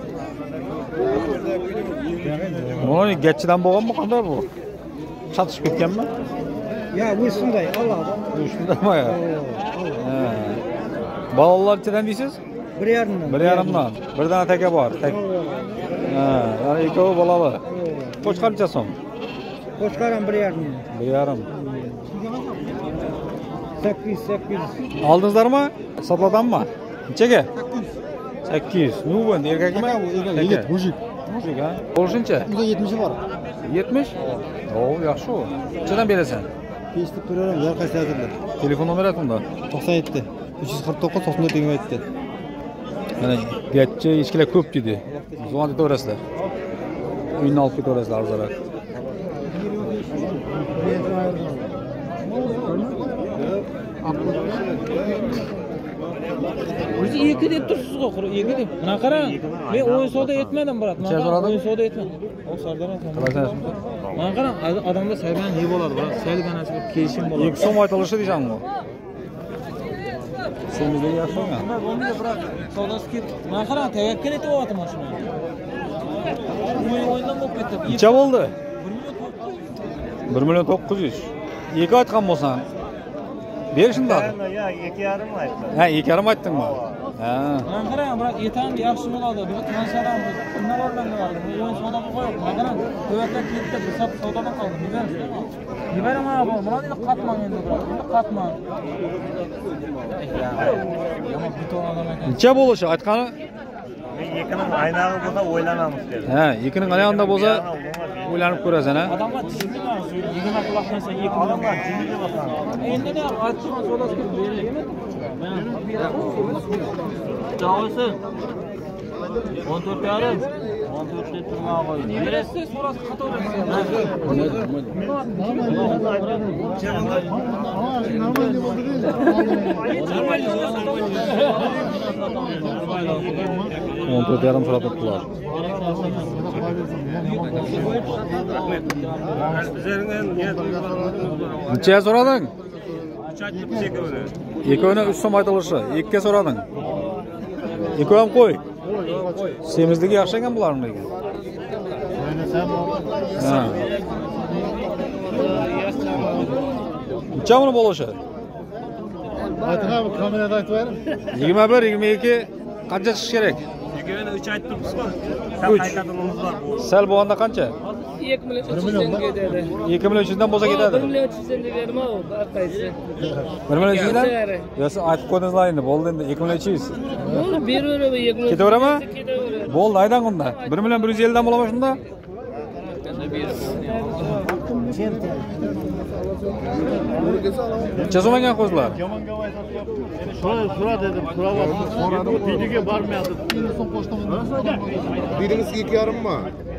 [SPEAKER 1] Mana getchidan bo'lganmi, qanday bu? Chatishib ketganmi?
[SPEAKER 5] Ya, bu shunday, Allohda.
[SPEAKER 1] Bu shundaymi ya? Ha. Bolalar ichidan deysiz?
[SPEAKER 5] bir yarim dan.
[SPEAKER 1] bir yarim dan. Bir dona taka bor. Ha, ya'ni ikkovi bolali. Qo'chqar necha so'm?
[SPEAKER 5] Qo'chqar ham bir yarim.
[SPEAKER 1] bir yarim.
[SPEAKER 5] sakkiz sakkiz.
[SPEAKER 1] Oldingizlarmi? Sotladanmi? Nechaga? sakkiz yuz. Nu bu erkakmi?
[SPEAKER 3] Yigit, mujik.
[SPEAKER 1] Mujik, ha? Bo'lishuncha?
[SPEAKER 3] Bizda yetmish bor.
[SPEAKER 1] yetmish? Oo, yaxshi u. Nechadan berasan?
[SPEAKER 3] Peshni ko'raram, yer qaysi hozirlar.
[SPEAKER 1] Telefon nomeri aytingda.
[SPEAKER 3] to'qson yetti uch yuz qirq to'qqiz to'qson to'rt yigirma yetti.
[SPEAKER 1] Mana getchi echkilar ko'p dedi. Zvon etaverasizlar. Uyni olib ketaverasizlar arzonroq.
[SPEAKER 5] O'zi ikki deb tursiz-ku, quruq ikki deb. Mana qarang. Men o'yin soda etmadim, brat.
[SPEAKER 1] Necha so'rading?
[SPEAKER 5] O'yin soda etmadim. O Sardor aka. Mana qarang, odamda saygan ne bo'ladi, brat? Sayganasi bir kelishim bo'ladi.
[SPEAKER 1] ikki so'm aytilishi deysanmi? Semizlik yaxshimi?
[SPEAKER 5] Nima bo'ldi, biroq savdosi ketdi. Men qarang, tavakkal etyapman shuni. O'yindan bo'lib ketdi.
[SPEAKER 1] Necha bo'ldi? bir million to'qqiz yuz. Ikki aytgan bo'lsan. Ber shunday.
[SPEAKER 11] Yo'q, ikki yarim aytdim.
[SPEAKER 1] Ha, ikki yarim aytdingmi? Ha.
[SPEAKER 5] Men qarang, biroq yetam yaxshi bo'ladi. Bir transferam nima bor menda bor. O'yin savdoga qo'yib, men qarang, tavakkal ketdi, bir soat savdodan qoldim. Yibaraman bu. Mana endi qatman endi biroq. Endi qatman. Yomon buton odam ekan.
[SPEAKER 1] Necha bo'lishi aytgani?
[SPEAKER 11] Men ikkining aynog'i bo'lsa o'ylanamiz dedi.
[SPEAKER 1] Ha, ikkining ayog'ida bo'lsa o'ylanib ko'rasan, ha?
[SPEAKER 5] Odamlar jimmi, yigirma quloqdan ikki odamlar jimmi bosan. Endi de aytgan savdosi ketdi, beraymi? Men Javosi o'n to'rt yarim. o'n to'rt deb turmay qo'ying. Berasiz, so'rasiz xato
[SPEAKER 1] o'n to'rt yarim so'rab turibdilar. Necha so'rading? Ikkovini uch so'm aytilishi. ikkiga so'rading. Ikkovi ham qo'y. Semizligi yaxshi ekan bularning lekin. Ha. Necha buni bo'lishi?
[SPEAKER 3] Aytgan kamerada aytib berim.
[SPEAKER 1] yigirma bir, yigirma ikki qancha chiqish kerak?
[SPEAKER 11] ikkovini uch aytib turibsiz-ku. Sal qaytadimimiz bor.
[SPEAKER 1] Sal bo'lganda qancha?
[SPEAKER 5] ikki million uch yuzdan ketadi.
[SPEAKER 1] ikki million uch yuzdan bo'lsa ketadi.
[SPEAKER 5] bir million uch yuzdan berma u, qaysi?
[SPEAKER 1] bir million uch yuzdan? Yo'q, siz aytib qo'ydingizlar endi, bo'ldi endi ikki million uch yuz.
[SPEAKER 5] Bo'ldi, beraver ikki million.
[SPEAKER 1] Ketaveraman? Bo'ldi, aydan unda. bir million bir yuz ellik dan bo'laman shunda. Necha so'm ekan qo'zlar?
[SPEAKER 3] So'ra, so'ra dedim, so'rayapsiz. So'radim, didiga bormayapti. Didingiz ikki yarimmi?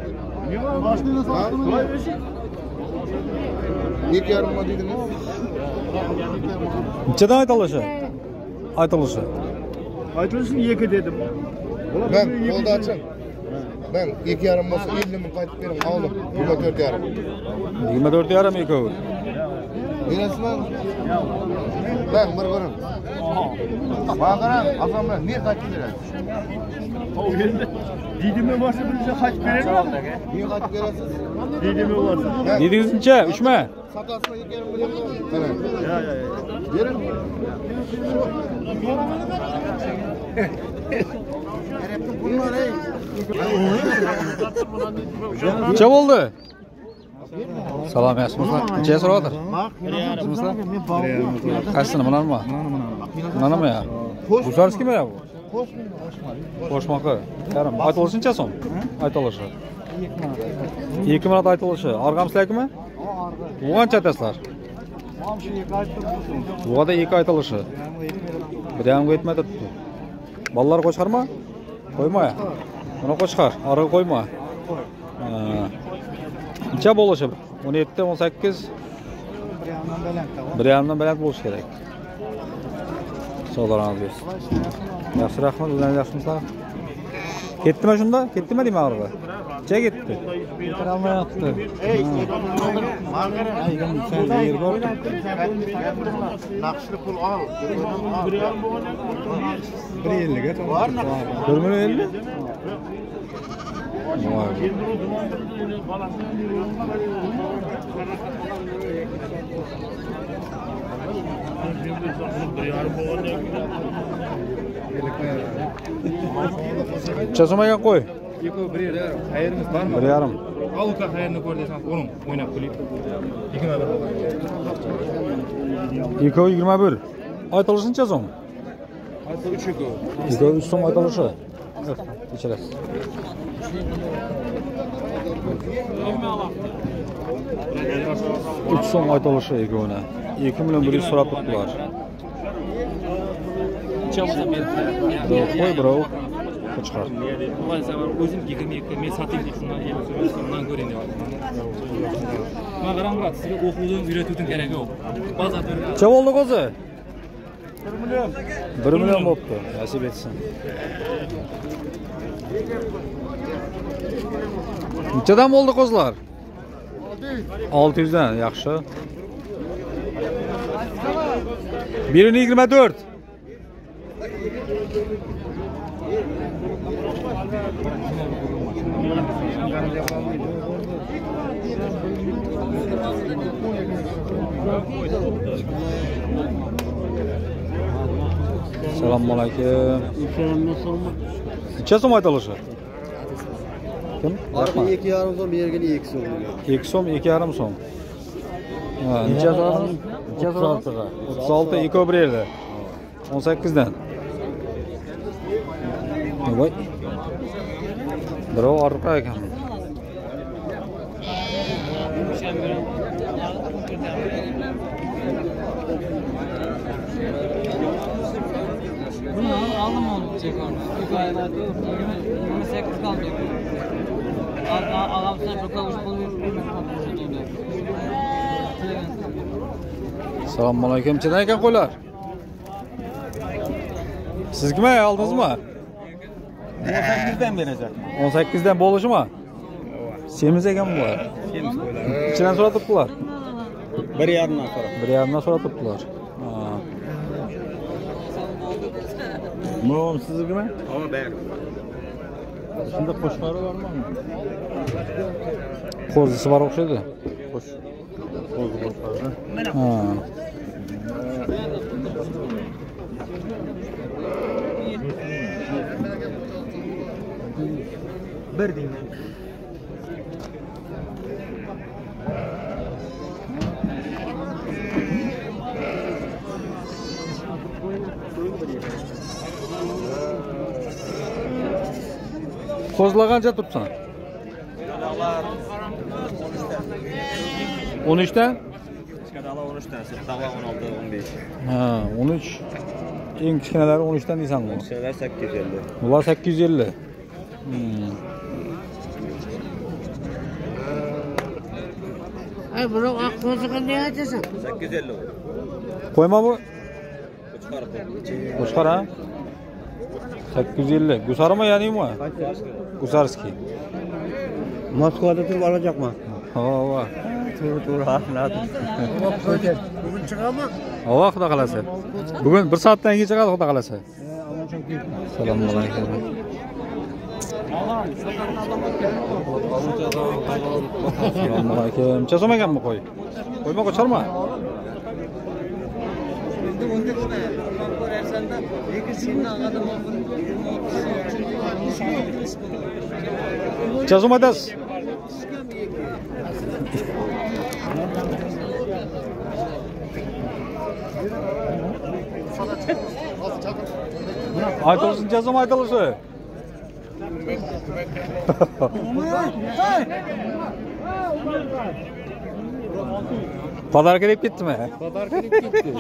[SPEAKER 3] ikki yarimmi dedingiz?
[SPEAKER 1] Nechadan aytilishi? Aytilishi.
[SPEAKER 3] Aytilishi ikki dedim. Ben qo'lda oching. Ben ikki yarim bo'lsa ellik ming qaytib bering, oldim. yigirma to'rt yarim.
[SPEAKER 1] yigirma to'rt yarim ikkovi.
[SPEAKER 3] Berasizmi? Ben bir birim. Baqaram, asamlar ne qaytib berasiz? O endi didimi bo'lsa birinchi qaytib beradi. Ne qaytib berasiz? Didimi bo'lsa.
[SPEAKER 1] Dedingiz necha? uch mi?
[SPEAKER 3] Satasini ikki yarim million. Mana. Ya ya ya. Berin.
[SPEAKER 1] Necha bo'ldi? Salom, yaxshimisizlar? Necha so'radi? Yaxshimisizlar? Qaysini, bunami? Bunami ya? Guzarskimi ya bu? Qo'shmoqi. Yarim. Aytilishi necha so'm? Aytilishi. ikki minut aytilishi. Arg'amsizlarmi? Bu qancha aytasizlar? Bu da ikki aytilishi. Bir ham yetmay turibdi. Bolalar qo'shqarmi? Qo'yma. Buni qo'shqar, arig'i qo'yma. Necha bo'lishi? o'n yetti, o'n sakkiz. bir yarimdan baland bo'lishi kerak. Savdolarimiz. Yaxshi, rahmat, o'zingiz yaxshimisizlar? Ketdimi shunda? Ketdimi deyman arig'i? Necha ketdi? Keta olmayapti.
[SPEAKER 3] Naqshli pul ol.
[SPEAKER 7] bir ellikga
[SPEAKER 1] bir million ellik? Vay. Necha so'm ekan qo'y?
[SPEAKER 7] bir yarim. Xayrimiz bormi?
[SPEAKER 1] bir yarim.
[SPEAKER 7] Aluka xayrni ko'r desam, o'rin o'ynab qo'ying. yigirma bir.
[SPEAKER 1] ikkovi yigirma bir. Aytilishi necha so'm?
[SPEAKER 7] Aytilishi uch ikkovi.
[SPEAKER 1] ikkovi uch so'm aytilishi. Kechirasiz. uch so'm aytilishi ikkovini. ikki million bir yuz so'rab turibdilar. Qo'y birov. Qo'chqar.
[SPEAKER 5] O'zim yigirma ikki men sotib shundan ellik so'mdan ko'ring deyapman. Men qarang, sizga o'quvdan uyratuvdim kerak yo'q. Bozor.
[SPEAKER 1] Necha bo'ldi qo'zi? bir million. bir million bo'pti. Nasib etsin. Nechadan bo'ldi qo'zlar? olti yuz dan, yaxshi. birini yigirma to'rt. Assalomu alaykum. Necha so'm aytilishi? Kim?
[SPEAKER 8] Arqi ikki yarim so'm, bergani ikki so'm.
[SPEAKER 1] ikki so'm, ikki yarim so'm. Ha, necha so'm? Necha so'm? o'ttiz olti ikki bir yerda. o'n sakkiz dan. Voy. Birov orqa ekan.
[SPEAKER 5] Bunu aldım onu çekiyorum. İki aylar diyor. yirmi sekiz kaldı. Ağam sen bir kavuş buluyor.
[SPEAKER 1] Assalomu alaykum. Nechadan ekan qo'ylar? Sizgimi aldingizmi?
[SPEAKER 6] o'n sakkiz dan berajak.
[SPEAKER 1] o'n sakkiz dan bo'lishimi? Semiz ekan bular.
[SPEAKER 6] Semiz qo'ylar.
[SPEAKER 1] Nechadan so'ratibdilar?
[SPEAKER 6] bir yarim dan so'rab.
[SPEAKER 1] bir yarim dan so'ratibdilar. Ha.
[SPEAKER 6] Bu sizgimi? Ha, ber. Shunda qo'shqori bormi?
[SPEAKER 1] Qo'zisi bor o'xshaydi.
[SPEAKER 6] Qo'sh. Qo'zi qo'shqori.
[SPEAKER 1] Ha.
[SPEAKER 6] Bir deyman.
[SPEAKER 1] Qo'zlar qancha turibsan? o'n uch dan?
[SPEAKER 6] Kichkinalar o'n uch dan, sirtaqlar o'n olti o'n besh.
[SPEAKER 1] Ha, o'n uch. Eng kichkinalari o'n uch dan deysanmi?
[SPEAKER 6] Kichkinalar sakkiz yuz ellik.
[SPEAKER 1] Bular sakkiz yuz ellik. Hmm.
[SPEAKER 10] Ay, buni oq qo'zi qanday aytasan?
[SPEAKER 6] sakkiz yuz ellik.
[SPEAKER 1] Qo'yma bu.
[SPEAKER 6] Qo'chqor.
[SPEAKER 1] Qo'chqor ha? sakkiz yuz ellik. Gusarmi yanimi? Gusarskiy.
[SPEAKER 8] Moskvada turib olacakman.
[SPEAKER 1] Ha, va.
[SPEAKER 8] To'g'ri, to'g'ri, haqlar.
[SPEAKER 3] Bugun chiqadimi?
[SPEAKER 1] Havo xudo qalasa. Bugun bir soatdan keyin chiqadi xudo qalasa. Assalomu alaykum. Assalomu alaykum. Necha so'm ekanmi qo'y? Qo'yma qo'charma. Necha so'm aytasiz? Aytılsın necha so'm aytilishi? Pazarga deb ketdimi?
[SPEAKER 3] Pazarga deb ketdi.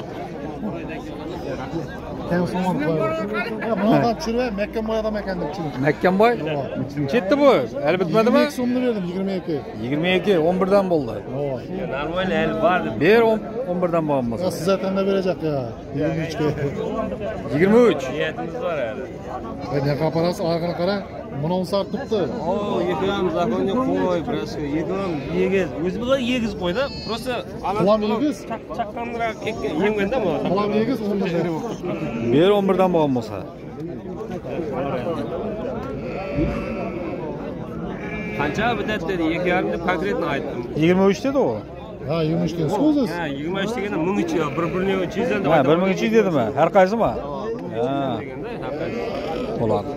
[SPEAKER 3] Sen so'mar qo'yar. Ya, bunaqa tushirib, Mekkamboy odam ekan deb tushirib.
[SPEAKER 1] Mekkamboy? Ketdi bu. Hali bitmadimi?
[SPEAKER 3] yigirma ikki so'mni berdim, yigirma ikki.
[SPEAKER 1] yigirma ikki, o'n bir dan bo'ldi.
[SPEAKER 6] Normal el bor.
[SPEAKER 1] Ber o'n bir dan bo'lmasa.
[SPEAKER 3] Ya, siz aytganda berajak ya. yigirma uch ga.
[SPEAKER 1] yigirma uch.
[SPEAKER 6] Niyatimiz bor hali.
[SPEAKER 3] Ey, ne qaparasiz, oyog'ini qara. Buni sartibdi.
[SPEAKER 6] O, yekam zakonga qo'y, prosta yekam yegiz. O'zi bilan yegiz qo'ydi. Prosta
[SPEAKER 3] Qulam yegiz.
[SPEAKER 6] chaqqanroq yemganda bu.
[SPEAKER 3] Qulam yegiz o'n bir.
[SPEAKER 1] Ber o'n bir dan bo'lgan bo'lsa.
[SPEAKER 6] Qancha bitat dedi? ikki yarim deb konkretni aytdim.
[SPEAKER 1] yigirma uch dedi u.
[SPEAKER 3] Ha, yigirma uch ga so'ziz.
[SPEAKER 6] Ha, yigirma uch deganda ming uch yuz, bir-birini uch yuz dan.
[SPEAKER 1] Ha, bir ming uch yuz dedimi? Har qaysimi? Ha. Bo'ladi.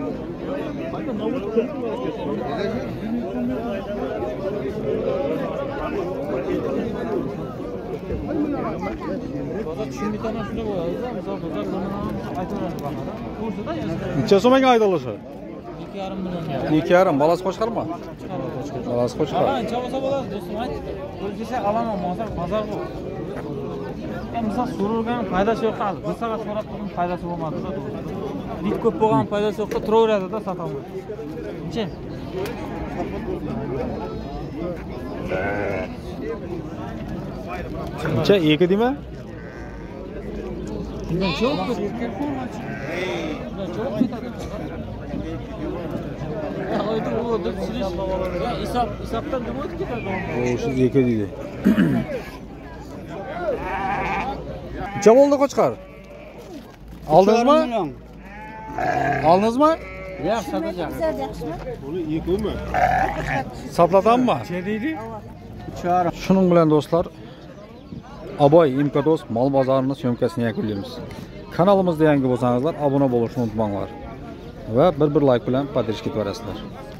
[SPEAKER 1] Necha so'mga aytilishi?
[SPEAKER 5] ikki yarim million.
[SPEAKER 1] ikki yarim. Balasi qo'shqarmi? Balasi qo'shqar.
[SPEAKER 5] Ha, necha bo'lsa bo'ladi, do'stim, ayt. O'zgacha olaman, mozor bozor bu. Endi misol so'ralgan foydasi yo'q hali. Bir soat so'rab turdim, foydasi bo'lmadi-da, to'g'ri. Lit ko'p bo'lgan foydasi yo'qda turaveradi-da, sotaman. Necha?
[SPEAKER 1] Necha? ikki deymi?
[SPEAKER 5] Bundan çok kötü. Çok kötü. Ya oydu bu dört sürüş. Ya isap, isaptan demodu ki tabii.
[SPEAKER 1] O siz iki deydi. Necha bo'ldi qo'chqar? Aldingizmi? Aldingizmi?
[SPEAKER 5] Yaxshi sotacağım.
[SPEAKER 7] Bunu yıkılma.
[SPEAKER 1] Sotlatammi?
[SPEAKER 5] Deydi?
[SPEAKER 1] Shuning bilan do'stlar, Aboy Imkados mol bozorining syomkasini yakunlaymiz. Kanalimizda yangi bo'lsangizlar, obuna bo'lishni unutmanglar. Va bir bir like bilan podrishka qilarasizlar.